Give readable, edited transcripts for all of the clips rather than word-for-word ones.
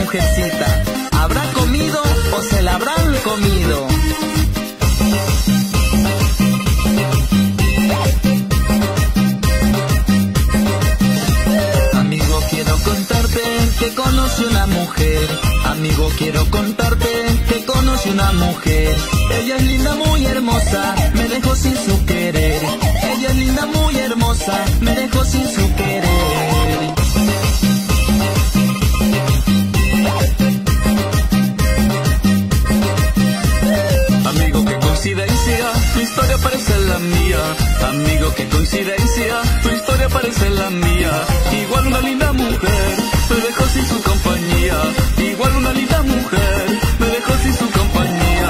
mujercita? ¿Habrá comido o se la habrán comido? Amigo, quiero contarte que conocí una mujer. Amigo, quiero contarte que conocí una mujer. Ella es linda, muy hermosa, me dejó sin su querer. Ella es linda, muy hermosa, me dejó sin su querer. Amigo, qué coincidencia, tu historia parece la mía. Amigo, qué coincidencia, tu historia parece la mía. Igual una linda mujer, me dejó sin su compañía. Igual una linda mujer, me dejó sin su compañía.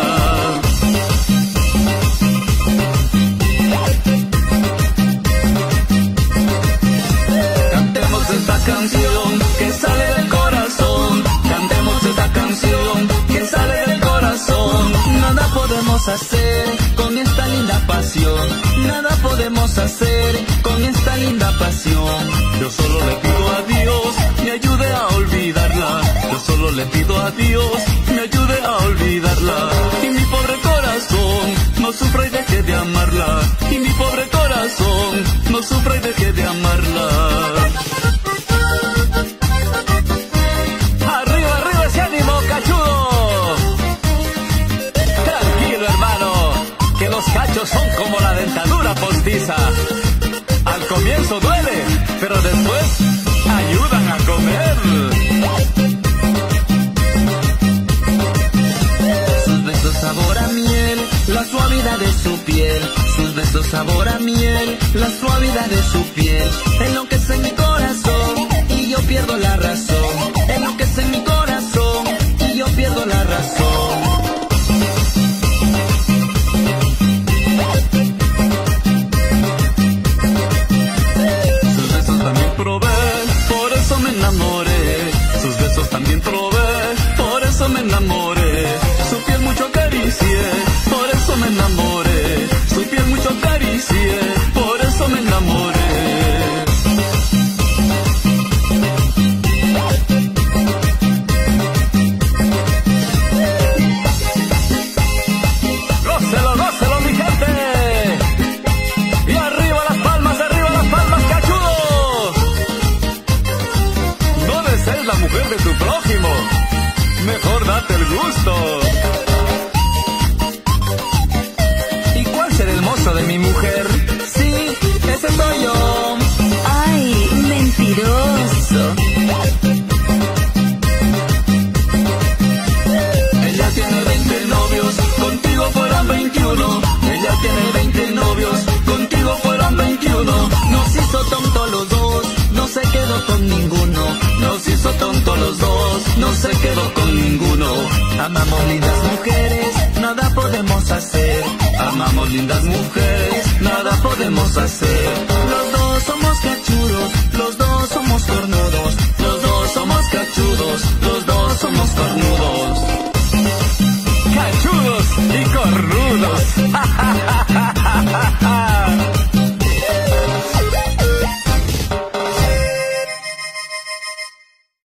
Cantemos esta canción que sale del corazón. Cantemos esta canción que sale del corazón. Nada podemos hacer con esta linda pasión. Nada podemos hacer con esta linda pasión. Yo solo le pido a Dios me ayude a olvidarla. Yo solo le pido a Dios me ayude a olvidarla. Y mi pobre corazón no sufra y deje de amarla. Y mi pobre corazón no sufra y deje de amarla. Arriba, arriba ese ánimo, cachudo. Tranquilo, hermano, que los cachos son como la dentadura postiza. Al comienzo duele, pero después ayudan a comer. Sus besos sabor a miel, la suavidad de su piel. Sus besos sabor a miel, la suavidad de su piel. Enloquece mi corazón y yo pierdo la razón. Enloquece mi corazón y yo pierdo la razón. Por eso me enamoré, sus besos también probé, por eso me enamoré, su piel mucho acaricié, por eso me enamoré, su piel mucho acaricié, por eso me enamoré. Gócelo, gócelo, mi gente. Y arriba las palmas, cachudos. No desees la mujer de tu prójimo, mejor date el gusto. ¿Y cuál será el mozo de mi mujer? Sí, ese soy yo. ¡Ay, mentiroso! Ella tiene 20 novios, contigo fueron 21. Ella tiene 20 novios, contigo fueron 21. Nos hizo tontos los dos, no se quedó con ninguno. Nos hizo tontos los dos, no se quedó con ninguno. Amamos lindas mujeres, nada podemos hacer. Amamos lindas mujeres, nada podemos hacer.